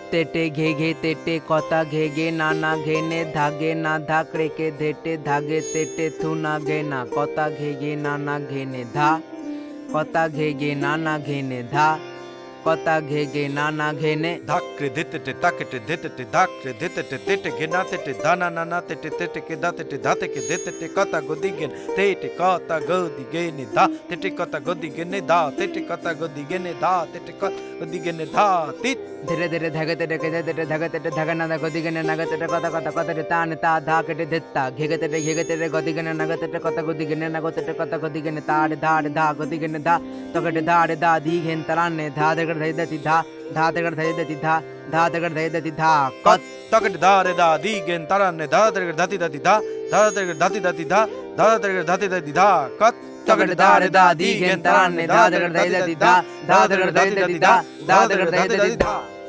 तेटे घे घे तेटे कता घे घे नाना घेने धागे ना धाकड़े के धेटे धागे तेटे थू ना घे ना कता घे घे नाना घेने धा कता घे घे नाना घेने धा कता घे घे नाना घेने धाक्रे धिते ताके धिते धाक्रे धिते तेटे घेना तेटे दाना नाना तेटे तेटे के दा तेटे धाते के धिते कता गोदी गेन तेटे कता गोदी गेने धा तेटे कता गोदी गेने धा तेटे कता गोदी गेने धा तेटे कता गोदी गेने धा तित धीरे धीरे धगे तेटे के तेटे धगे तेटे धगे ना गोदी गेने नगे तेटे कता कता कता रे तान ता धा के धित्ता घेगे तेटे गोदी गेने नगे तेटे कता गोदी गेने नगो तेटे कता गोदी गेने ताड़ धाड़ धा गोदी गेने धा तो के धाड़ धा धी घेन तराने धा दे धै दति धा धा दे धै दति धा धा दे धै दति धा कत तकट धा रे धा धी घेन तराने धा दे धति दति धा धा दे धति दति धा धा दे धति दति धा कत तकट धा रे धा धी घेन तराने धा दे धै दति धा धा दे धै दति धा धा दे धै दति धा।